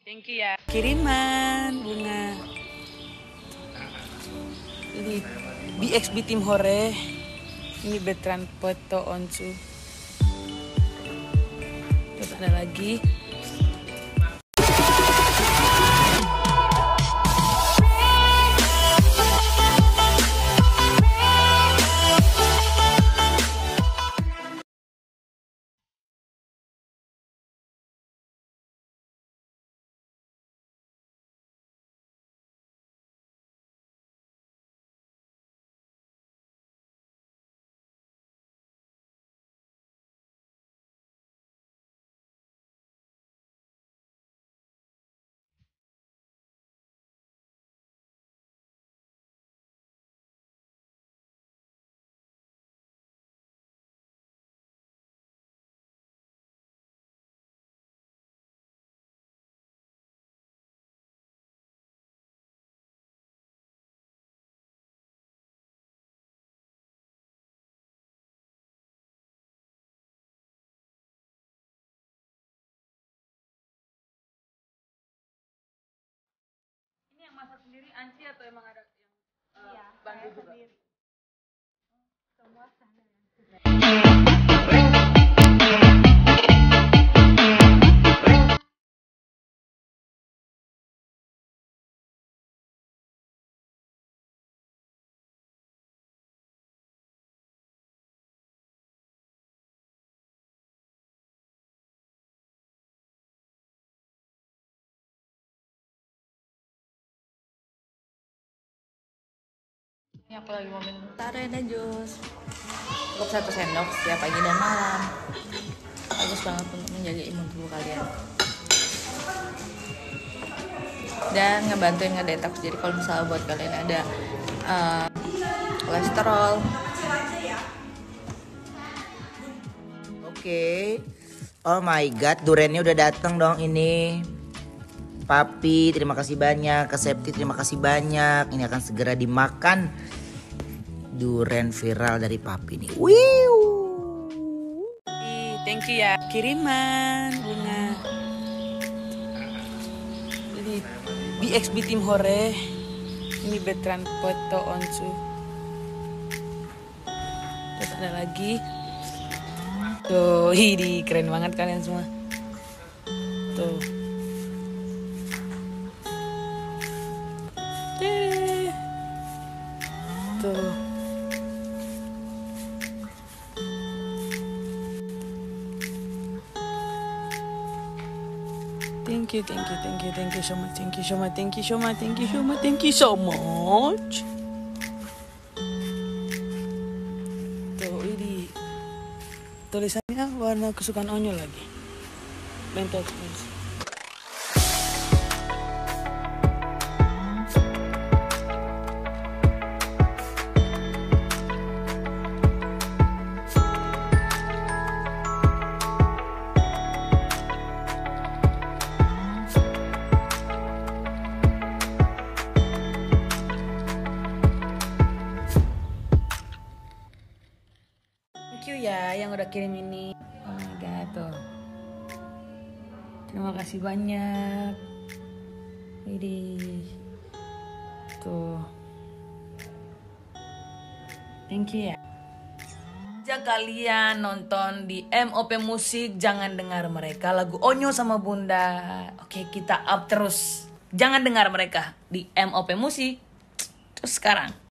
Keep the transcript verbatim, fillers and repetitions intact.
Thank you ya. Kiriman bunga. Ini B X B Tim Hore. Ini Betran foto onsu. Terus ada lagi. Ini yang masak sendiri Anci atau emang ada yang uh, iya, bantu juga? Sendiri. Semua sana. Ini aku lagi mau minum Tarena jus. Cukup satu sendok setiap pagi dan malam. Bagus banget untuk menjaga imun tubuh kalian. Dan ngebantuin ngedetox. Jadi kalau misalnya buat kalian ada uh, kolesterol. Oke. Okay. Oh my god, durennya udah dateng dong ini. Papi, terima kasih banyak. Kak Septi, terima kasih banyak. Ini akan segera dimakan. Duren viral dari Papi nih. Wiu. Thank you ya. Kiriman bunga. Ini B X B Tim Hore. Ini Betran foto onsu. Terus ada lagi. Tuh, ini keren banget kalian semua. Tuh. Tuh. Thank you, thank you, thank you, thank you so much, thank you so much, thank you so much, thank you so much, thank you so much. Tuh ini tulisannya warna kesukaan Onyo lagi. Mental cleanse. Thank you ya yang udah kirim ini. Oh my god tuh. Terima kasih banyak. Ini tuh. Thank you ya. Jika kalian nonton di M O P Musik, jangan dengar mereka lagu Onyo sama Bunda. Oke, kita up terus. Jangan dengar mereka di M O P Musik. Terus sekarang.